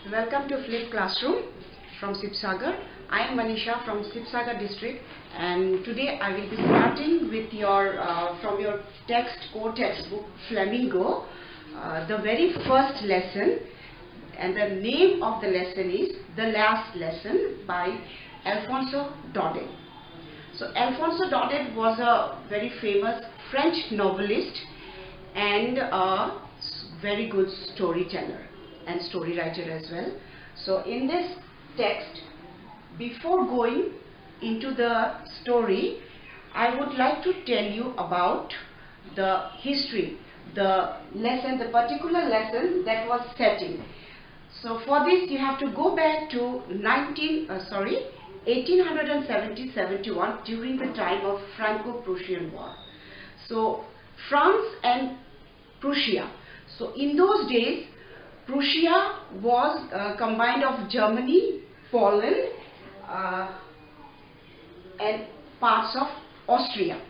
Welcome to Flip Classroom from Sibsagar. I am Manisha from Sibsagar district, and today I will be starting with your from your core textbook Flamingo, the very first lesson, and the name of the lesson is The Last Lesson by Alphonse Daudet. So Alphonse Daudet was a very famous French novelist and a very good storyteller and story writer as well. So in this text, before going into the story, I would like to tell you about the history, the lesson, the particular lesson that was set in. So for this you have to go back to 1870-71 during the time of Franco-Prussian War. So France and Prussia. So in those days, Prussia was combined of Germany, Poland, and parts of Austria.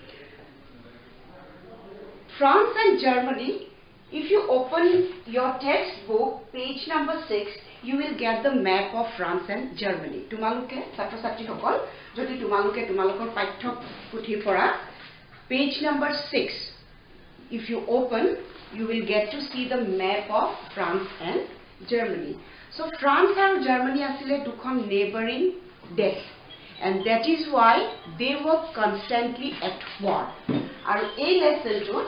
France and Germany, if you open your textbook, page number 6, you will get the map of France and Germany. Tumaluke, Satro Satri Hokol, Jodi Tumaluke, Tumalukor Paithok Puthi Pora, page number 6. If you open, you will get to see the map of France and Germany. So France and Germany asile dukhon neighboring desh, and that is why they were constantly at war. Aru ei lesson to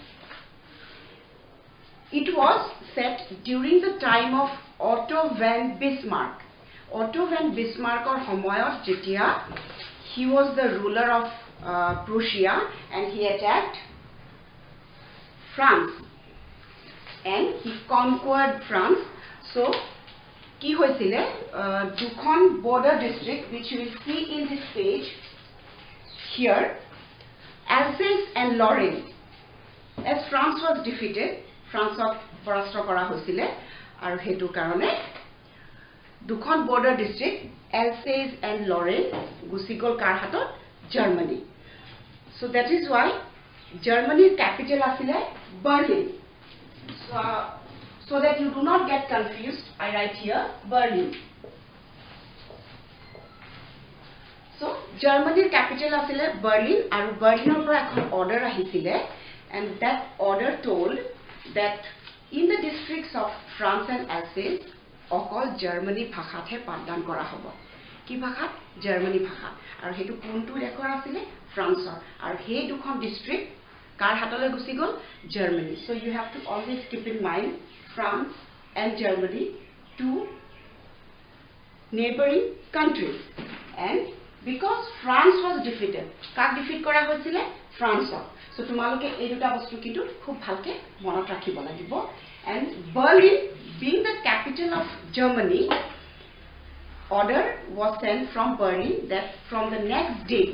it was set during the time of Otto von Bismarck. Otto von Bismarck or Homoyot Jetia, he was the ruler of Prussia, and he attacked France and he conquered France. So ki hoisile dukhon border district, which you will see in this page here, Alsace and Lorraine. As France was defeated, France of parashtra kora hoisile aru hetu karone dukhon border district Alsace and Lorraine gusigol kar hatot Germany. So that is why Germany's capital asile Berlin. So that you do not get confused, I write here Berlin. So Germany's capital asile Berlin, aru Berlinor pora ekhon order ahisile, and that order told that in the districts of France and Alsace, okol Germany bhashathe patdan kora hobo. Ki bhashat? Germany bhashat. Aru hetu kuntu dekhor asile Franceor. Aru he dukhon district kar hatole gusi gol? Germany. So you have to always keep in mind France and Germany, two neighboring countries. And because France was defeated, kak defeat kora hoisile? Franceor. So tumaloke ei duta bostu kintu khub bhalke monot rakhibo lagibo. And Berlin, being the capital of Germany, order was sent from Berlin that from the next day,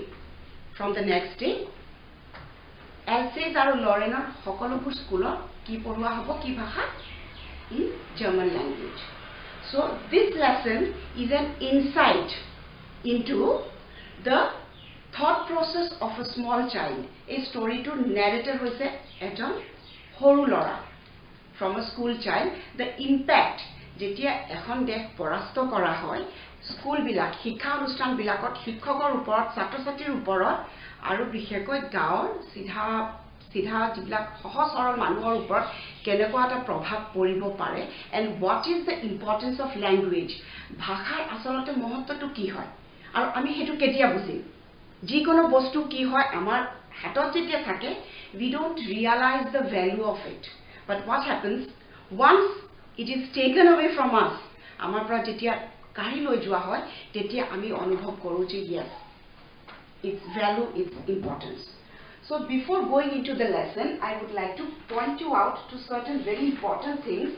Alsace aru Lorraine hokolopur schoolor ki porua hobo ki bhasha? In German language. So this lesson is an insight into the thought process of a small child. A story to narrator hoise ejon horu lora from a school child. The impact jetia ekhon desh porasto kora hoy school bilak shikha anustan bilakot shikkokor uporot chhatro chhatir uporot aru bishekoi gaor sidha jiblak sohos sorol manuhor uporot keneko eta prabhav poribo pare, and what is the importance of language, bhashar asolote mohotto to ki hoy aru ami hetu ketia bujim jikono bostu ki hoy amar hatot jetia thake, we don't realize the value of it, but what happens once it is taken away from us, amar pora jetia kari loi jua hoy tetia ami anubhob koru je yes, its value, its importance. So before going into the lesson, I would like to point you out to certain very important things.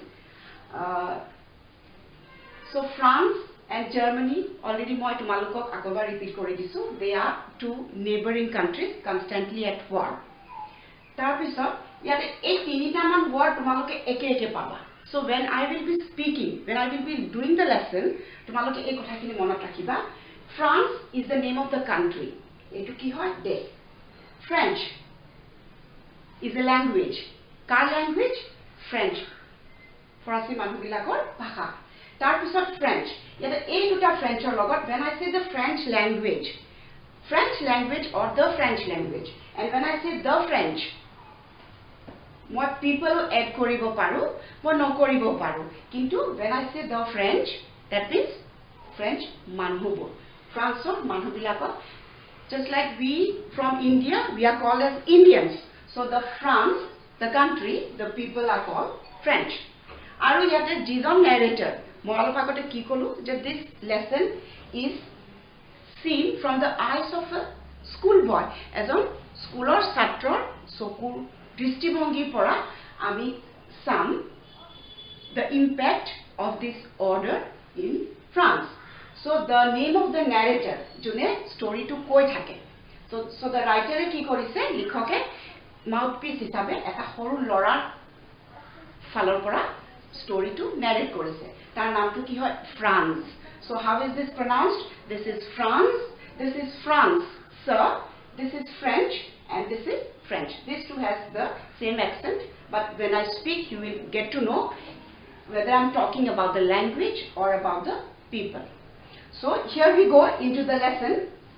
So France and Germany, already moi tumalukok akobar repeat kori disu, they are two neighboring countries constantly at war. Tar pisot yate ei tinita man word tumaloke eke paba. So when I will be speaking, when I will be doing the lesson, tumaloke ei kotha kini monot rakhiba. France is the name of the country. Etu ki hoy? De. French is a language. Kar language? French. Farsi manu bilakor bhasha. tar pisot French yata ei duta Frenchor logot when I say the French language or the French language and when I say the French moi people add koribo paru moi no koribo paru kintu when I say the French that means French manhubo France or manhu bilakot just like we from India we are called as Indians so the France the country the people are called French aru yate jijon narrator moi alopakote ki kolu je this lesson is seen from the eyes of a school boy ejon schoolor chatror sokur drishtibhongi pora ami sam the impact of this order in France so the name of the narrator june story to koi thake so the writer e ki korise likhoke mouthpiece hisabe eta horu lorar falor pora story to narrate korise tar naam to ki hoy France so how is this pronounced this is France sir this is French and this is French this too has the same accent but when I speak you will get to know whether I'm talking about the language or about the people so here we go into the lesson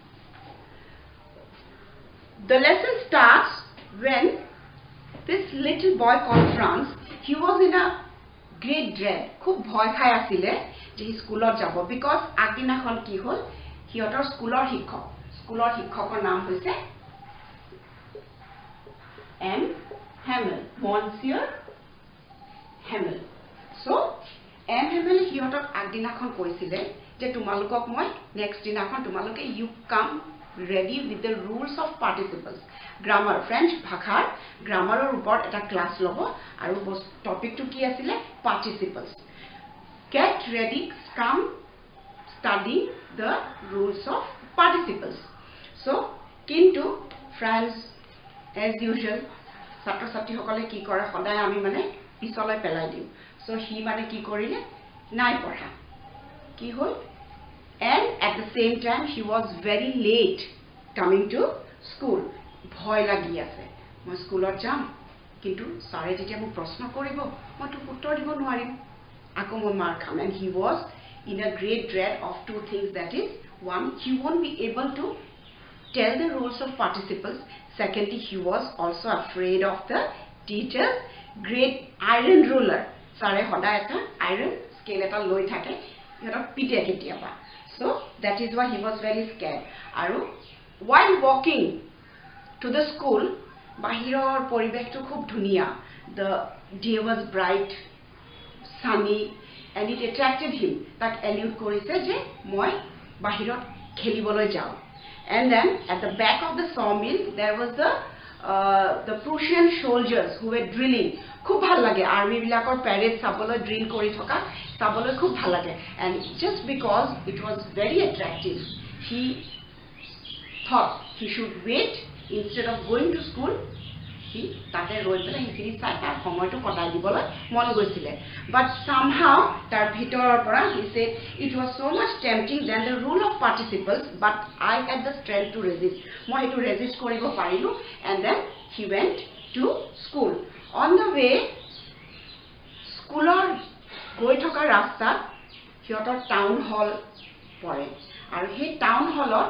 the lesson starts when this little boy called France he was in a great dread khub bhoy khai asile je schoolot jabo because agina khon ki hol hiotor schoolor shiক্ষকৰ নাম হৈছে M. Hamel, Monsieur Hamel. So, M. Hamel hiotok agdinakhon koisile je tumalukok moi next dinakhon tumaluke you come ready with the rules of participles. Grammar French bhakhar grammar or upor eta class lobo aru topic to ki asile participles. Get ready come study the rules of participles. So, kintu France as usual ছাত্ৰ ছাত্ৰী সকলে কি কৰে সদায় আমি মানে পিছলৈ পেলাই দিম সো হি মানে কি কৰিলে নাই পঢ়া কি হল and at the same time he was very late coming to school ভয় লাগি আছে মই স্কুলত যাম কিন্তু সাৰে যেতিয়া মোক প্ৰশ্ন কৰিব মই তো উত্তৰ দিব নোৱাৰিম আকৌ মই মাৰ খাম and he was in a great dread of two things that is one he won't be able to tell the rules of participles secondly he was also afraid of the teacher's great iron ruler sare hoda eta iron scale eta loi thake yota pite ketiaba so that is why he was very scared aru while walking to the school bahiror poribek to khub dhunia the day was bright sunny and it attracted him that allude korise je moi bahirot kheliboloi jao and then at the back of the sawmill there was the Prussian soldiers who were drilling khub bhal lage army bilakor parade sabolo drill kori thoka sabolo khub bhal lage and just because it was very attractive he thought he should wait instead of going to school he tate roi pela hikini sai tar samoy to kotai diboloi mon goisile but somehow tar bhitoror pora he said it was so much tempting than the rule of participles but I had the strength to resist moi to resist koribo parilu and then he went to school on the way schoolor goi thoka rasta hiotor town hall pore aru he town hallor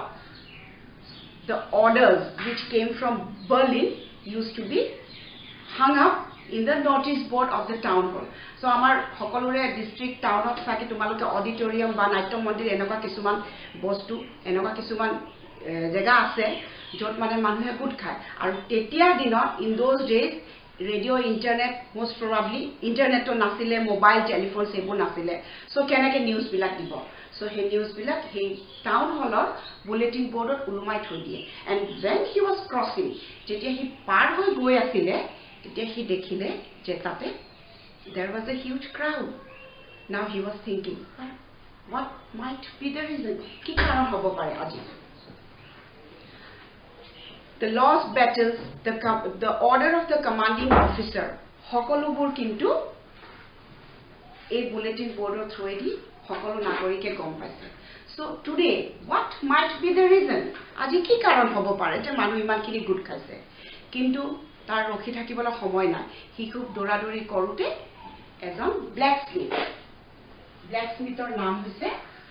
the orders which came from Berlin used to be hung up in the notice board of the town hall so amar hokolore district town of sake tumaloke auditorium ba natyo mondir enoka kisuman bostu enoka kisuman jega ase jot mane manhe good khai aru tetia dinot in those days radio internet most probably internet to nasile mobile telephone sebo nasile so kenake news bilak dibo so he news bilak he town hall or bulletin board or ulumai thoi die and when he was crossing jetia he par hoi goi asile tetia he dekhile je tate there was a huge crowd now he was thinking what might be the reason ki karon hobo pare aji the lost battles the order of the commanding officer hokolubur kintu a bulletin board or through di hokolo nakorike gom paise so today what might be the reason aji ki karon hobo pare je manu iman kini good khaise kintu tar rokhi thakibola samoy na hi khub dora dori korute ejon blacksmith ব্লেকস্মিথৰ নাম হৈছে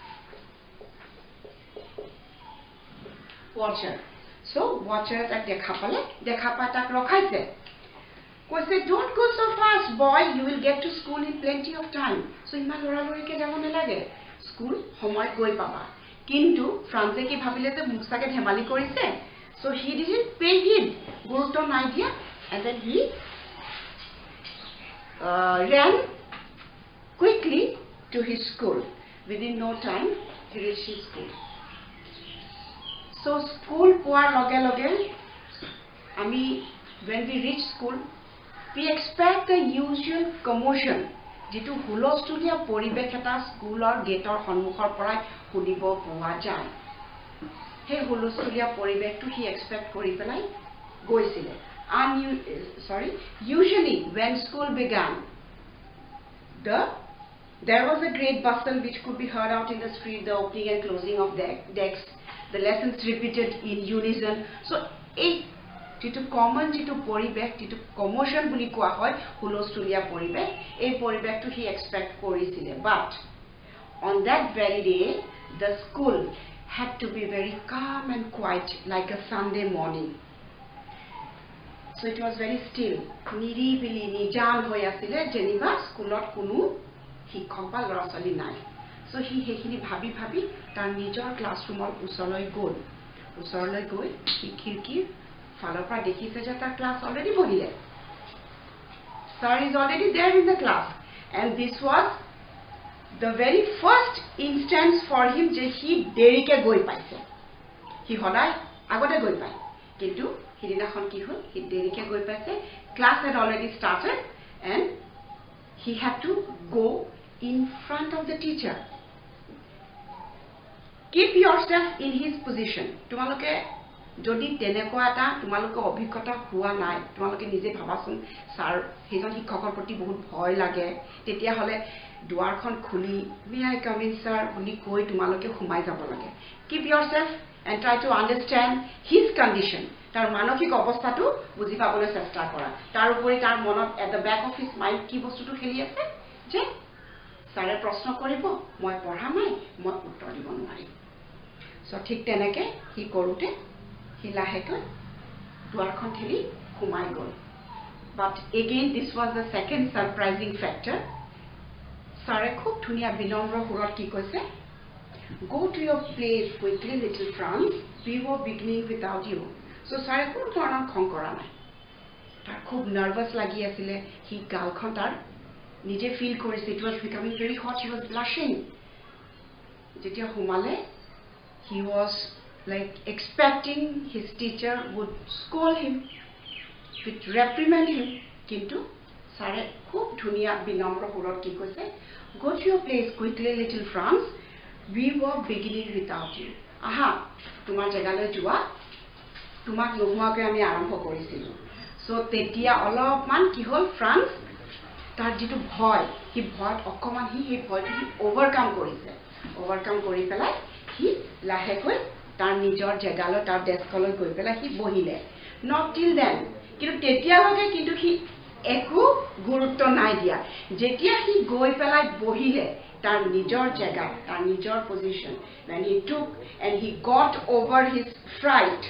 Watcher. So Watcher তাক দেখা পালে তাক ৰখাইছে কৈছে don't go so fast boy you will get to school in plenty of time so ইমান লৰালৰিকে যাব নালাগে স্কুল সময়ত গৈ পাবা কিন্তু ফ্ৰান্সে কি ভাবিলে যে মুছাকে ধেমালি কৰিছে so he didn't pay him গুৰুত্ব নাই দিয়া and then he ran quickly to his school within no time he reached his school so school poar loge ami when we reach school we expect the usual commotion jitu hulostulia poribek eta school or gate or honmukhor porai hudibo poa jay he hulostulia poribek to he expect kori pelai goisile usually when school began there was a great bustle which could be heard out in the street the opening and closing of desks the lessons repeated in unison so jitu common jitu poribek jitu commotion buli koa hoy hulostulia poribek ei poribek to he expect korisile but on that very day the school had to be very calm and quiet like a Sunday morning so it was very still niribili nijan hoy asile jeniba schoolot kunu শিক্ষক বা লৰাছলি নাই so he hekhini bhabi tar nijor classroomor usorloi goi he khirkir falor pra dekhise je tar class already bohile sir is already there in the class and this was the very first instance for him je he derike goi paise he hodai agote goi pai kintu hidinakhon ki hol he derike goi paise class had already started and he had to go in front of the teacher keep yourself in his position tumaloke jodi teneko ata tumaloke obhikota hua nai tumaloke nije bhabasun sir hejon shikkokor proti bahut bhoy lage tetia hole duar khon khuli may I come in sir boli koi tumaloke humai jabo lage keep yourself and try to understand his condition tar manoshik obostha tu buji pabole chesta kora tar upori tar monot at the back of his mind ki bostu tu kheli ase je sare proshno koribo moi porha nai moi uttor dibo nwari so thik teneke hi korute hi laheko duar khon theli humai gol but again this was the second surprising factor sare khub dhunia binamra hurot ki koise go to your place quickly little Franz we were beginning without you so sare khub dhoroner khong kora nai tar khub nervous lagi asile hi gal khon tar nije feel korise it was becoming very hot he was blushing jetia humale he was like expecting his teacher would scold him would reprimand him kintu sare khub dhunia binamra hurot ki koise go to your place quickly little Franz we were beginning without you aha tumar jagale jua tumak nohua ke ami arambho korisilu so tetia olopman ki hol Franz tar jitu bhoy hi bhoy okkoman hi bhoy hi overcome kori pelai hi lahekoi tar nijor jagalo tar deskoloi goi pelai hi bohile not till then kintu tetia loge kintu hi eku gurutto nai dia jetia hi goi pelai bohile tar nijor jaga tar nijor position when he took and he got over his fright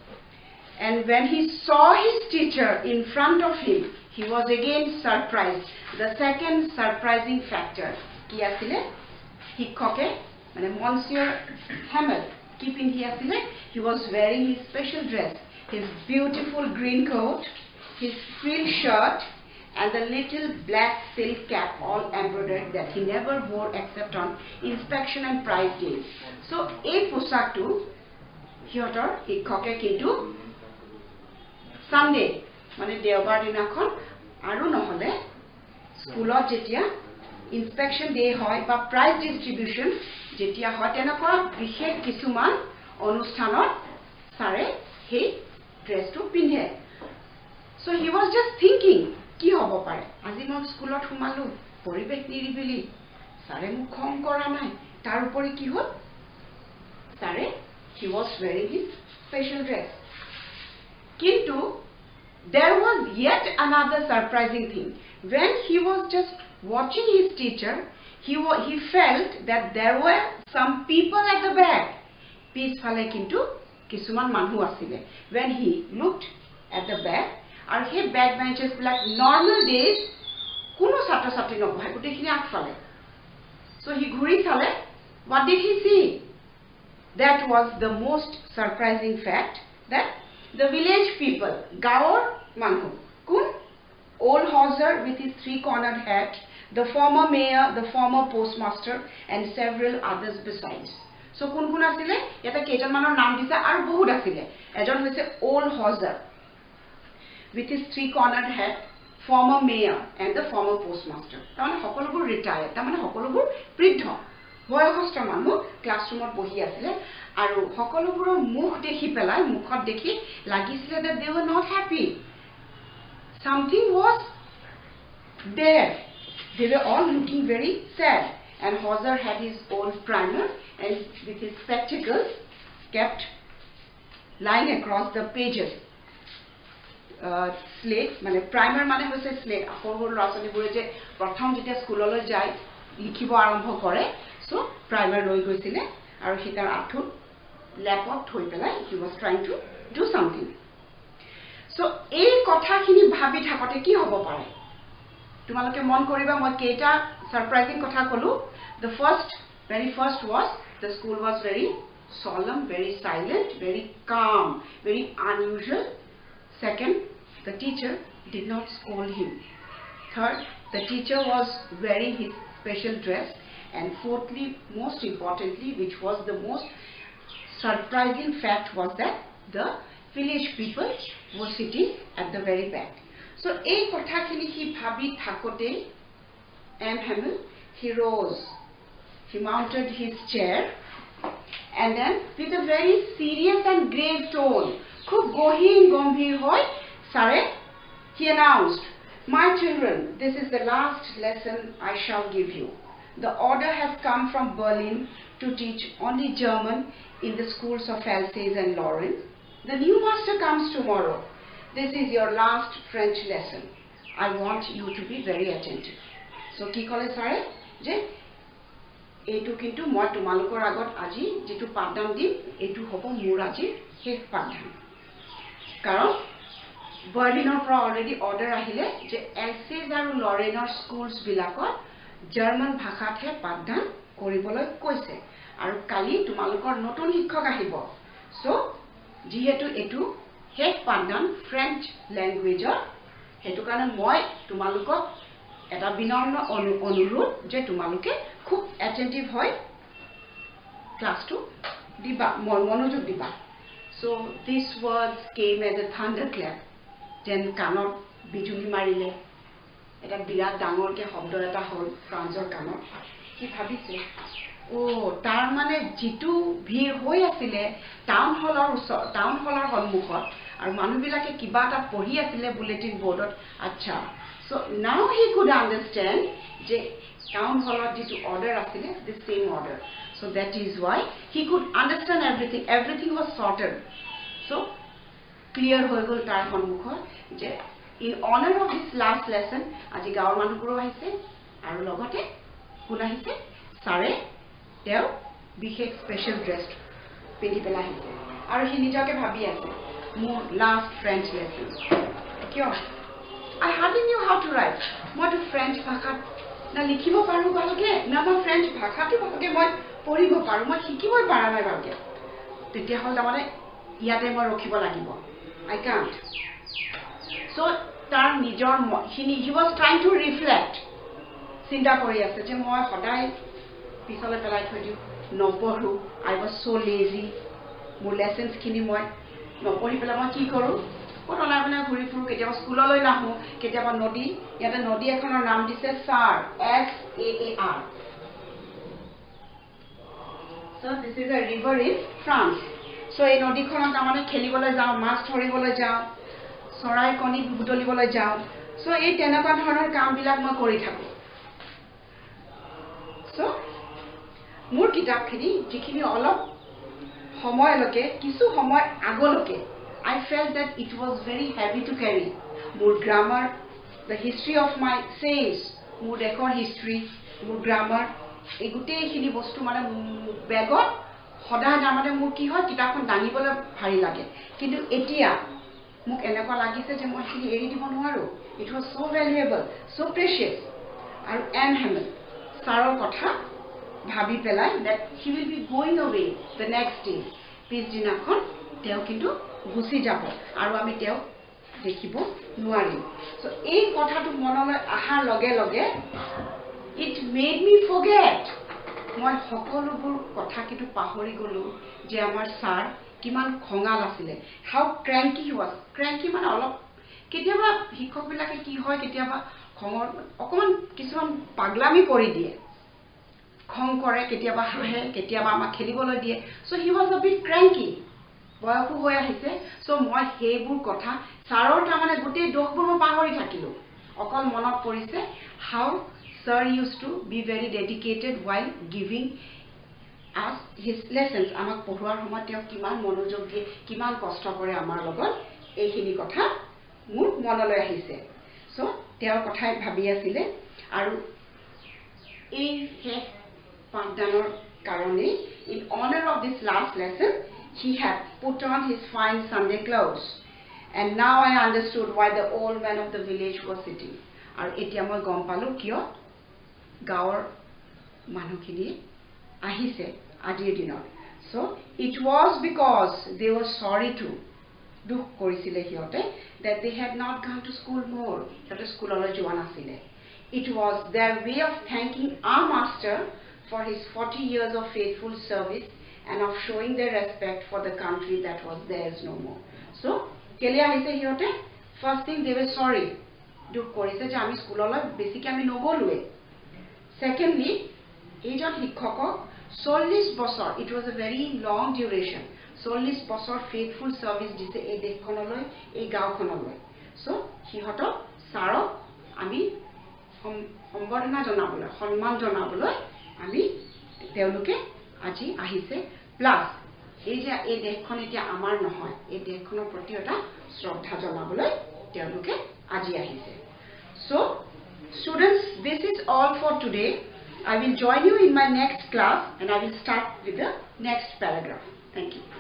and when he saw his teacher in front of him he was again surprised the second surprising factor ki asile hikkoke mane monsieur Hamel keeping he asile he was wearing his special dress his beautiful green coat his frill shirt and the little black silk cap all embroidered that he never wore except on inspection and prize days so ei poshak tu hiotor hikkoke kintu Sunday মানে দেওবাৰ দিনাখন আৰু নহলে স্কুলত যেতিয়া inspection day হয় বা prize distribution যেতিয়া হয় তেনেকুৱা বিশেষ কিছুমান অনুষ্ঠানত সাৰে হে ড্ৰেছটো পিন্ধে so he was just thinking কি হ'ব পাৰে আজি মই স্কুলত সোমালো পৰিবেশ নিৰিবিলি সাৰে মোক খং কৰা নাই তাৰ উপৰি কি হ'ল সাৰে he was wearing his special dress kintu there was yet another surprising thing when he was just watching his teacher he felt that there were some people at the back. Pisphale kintu kisuman manhu asile. When he looked at the back, and he back benches like normal days, kuno chhatro chhatri nobohai gote khini agfale. So he ghuri chale. What did he see? That was the most surprising fact, that the village people, gaor manhu, kun old Hauser with his three-cornered hat, the former mayor, the former postmaster, and several others besides. So kun asile? Yata kejon manor naam dise aru bahut asile. Ejon hoise old Hauser with his three-cornered hat, former mayor, and the former postmaster. Tamane hokolobur retired. Tamane hokolobur bridho. বয়সস্থ মানুহ ক্লাছৰুমত বহি আছিল আৰু সকলোবোৰৰ মুখ দেখি পেলাই মুখত দেখি লাগিছিল that they were not happy. Something was there. They were all looking very sad. And Hauser had his old primer and with his spectacles kept lying across the pages. Slate, মানে primer মানে হৈছে slate. আখৰবোৰ ল'ৰা-ছোৱালীবোৰে যে প্ৰথম যেতিয়া স্কুললৈ যায় লিখিব আৰম্ভ কৰে, so primer লৈ গৈছিলে আৰু হিতাৰ আঠুত লেপত থৈ পেলাই he was trying to do something. So এই কথাখিনি ভাবি থাকতে কি হ'ব পাৰে? তোমালোকে মন কৰিবা মই কেইটা সাৰপ্ৰাইজিং কথা কলো. The very first was the school was very solemn, very silent, very calm, very unusual. Second, the teacher did not scold him. Third, the teacher was wearing his special dress. And fourthly, most importantly, which was the most surprising fact, was that the village people were sitting at the very back. So, ei kotha khini hi bhabi thakote M. Hamill, he rose. He mounted his chair and then with a very serious and grave tone, khub gohin gombhir hoy sare, he announced, "My children, this is the last lesson I shall give you. The order has come from Berlin to teach only German in the schools of Alsace and Lorraine. The new master comes tomorrow. This is your last French lesson. I want you to be very attentive." So, ki kole sare je etu kintu moi tumalokor agot aji jitu pathdan dim etu hobo mur aji hek pathdan. Karon Berlinor pra already order ahile je Alsace aru Lorraine schools bilakot German ভাষাতহে পাঠদান কৰিবলৈ কৈছে আৰু কালি তোমালোকৰ নতুন শিক্ষক আহিব. So যেহেতু এটু হেক পাঠদান ফ্ৰেঞ্চ ল্যাঙ্গুৱেজৰ হেতু কাৰণে মই তোমালোকক এটা বিনম্ৰ অনুৰোধ যে তোমালোকে খুব অ্যাটেন্টিভ হয় ক্লাছটো দিবা মনোযোগ দিবা. So these words came as a thunderclap. যেন কাণত বিজুলী মাৰিলে এটা বিৰাট ডাঙৰকে শব্দ এটা হল ফ্ৰান্সৰ কাণত. কি ভাবিছে ও তাৰ মানে জিতু ভিৰ হৈ আছিল টাউন হলৰ সন্মুখত আৰু মানুহবিলাকে কিবা এটা পঢ়ি আছিল বুলেটিন বোৰ্ডত. আচ্ছা, so now he could understand যে টাউন হলত জিতু অৰ্ডাৰ আছিল the same order. So that is why he could understand everything was sorted. So clear হৈ গল তাৰ সন্মুখত যে in honor of this last lesson, আজি গাঁৱৰ মানুহবোৰো আহিছে আৰু লগতে কোন আহিছে সাৰে তেওঁ বিশেষ স্পেশাল ড্ৰেছ পিন্ধি পেলাই আহিছে আৰু হি নিজকে ভাবি আছে মোৰ লাষ্ট ফ্ৰেঞ্চ লেসন. কিয়? I hardly knew how to write. মই তো ফ্ৰেঞ্চ ভাষাত না লিখিব পাৰো ভালকে না মই ফ্ৰেঞ্চ ভাষাটো ভালকে মই পঢ়িব পাৰো, মই শিকিবই পাৰা নাই ভালকে. তেতিয়া হল তাৰমানে ইয়াতে মই ৰখিব লাগিব. I can't. So tar nijor he was trying to reflect. Sinda kori ase je moi hodai pisole pelai thoi diu no poru. I was so lazy. Mo lessons khini moi no pori pela ma ki koru korona bana ঘুৰি ফুৰু কেতিয়াবা স্কুললৈ নাহো কেতিয়াবা নদী ইয়াতে নদী এখনৰ নাম দিছে সাৰ SAAR. So this is a river in France. So এই নদীখনত আমনে খেলিবলৈ যাও মাছ ধৰিবলৈ যাও চৰাই কণী বুটলিবলৈ যাও. So এই তেনেকুৱা ধৰণৰ কামবিলাক মই কৰি থাকো. So মোৰ কিতাপখিনি যিখিনি অলপ সময়লৈকে কিছু সময় আগলৈকে I felt that it was very heavy to carry. More grammar, the history of my sayings মোৰ দেশৰ হিষ্ট্ৰী মোৰ গ্ৰামাৰ এই গোটেইখিনি বস্তু মানে বেগত সদায় তাৰমানে মোৰ কি হয় কিতাপখন দাঙিবলৈ ভাৰী লাগে কিন্তু এতিয়া মোক এনেকুৱা লাগিছে যে মই সেইখিনি এৰি দিব নোৱাৰো it was so valuable so precious আৰু এন হেমেল ছাৰৰ কথা ভাবি পেলাই that he will be going away the next day পিছদিনাখন তেওঁ কিন্তু গুচি যাব আৰু আমি তেওঁ দেখিব নোৱাৰিম so এই কথাটো মনলৈ আহাৰ লগে লগে it made me forget মই সকলোবোৰ কথা কিন্তু পাহৰি গলো যে আমাৰ ছাৰ কিমান খঙাল আছিলে how cranky he was cranky মানে অলপ কেতিয়াবা শিক্ষকবিলাকে কি হয় কেতিয়াবা খঙৰ অকমান কিছুমান পাগলামি কৰি দিয়ে খং কৰে কেতিয়াবা হাঁহে কেতিয়াবা আমাক খেলিবলৈ দিয়ে so he was a bit cranky বয়সো হৈ আহিছে so মই সেইবোৰ কথা ছাৰৰ তাৰমানে গোটেই দোষবোৰ মই পাহৰি থাকিলো অকল মনত পৰিছে how sir used to be very dedicated while giving us his lessons আমাক পঢ়োৱাৰ সময়ত তেওঁ কিমান মনোযোগ দিয়ে কিমান কষ্ট কৰে আমাৰ লগত এইখিনি কথা মোৰ মনলৈ আহিছে so তেওঁৰ কথাই ভাবি আছিলে আৰু এই শেষ পাঠদানৰ কাৰণে in honor of this last lesson he had put on his fine Sunday clothes and now I understood why the old man of the village was sitting আৰু এতিয়া মই গম পালো কিয় গাঁৱৰ মানুহখিনি আহিছে আজিৰ দিনত so it was because they were sorry to দুখ কৰিছিলে সিহঁতে that they had not gone to school more সিহঁতে স্কুললৈ যোৱা নাছিলে it was their way of thanking our master for his 40 years of faithful service and of showing their respect for the country that was theirs no more so কেলে আহিছে সিহঁতে first thing they were sorry দুখ কৰিছে যে আমি স্কুললৈ বেছিকৈ আমি নগলোৱে secondly এইজন শিক্ষকক 40 বছৰ it was a very long duration 40 বছৰ faithful service দিছে এই দেশখনলৈ এই গাঁওখনলৈ so সিহঁতক ছাৰক আমি সম্বৰ্ধনা জনাবলৈ সন্মান জনাবলৈ আমি তেওঁলোকে আজি আহিছে প্লাস এই যে এই দেশখন এতিয়া আমাৰ নহয় এই দেশখনৰ প্ৰতি এটা শ্ৰদ্ধা জনাবলৈ তেওঁলোকে আজি আহিছে so students this is all for today I will join you in my next class and I will start with the next paragraph thank you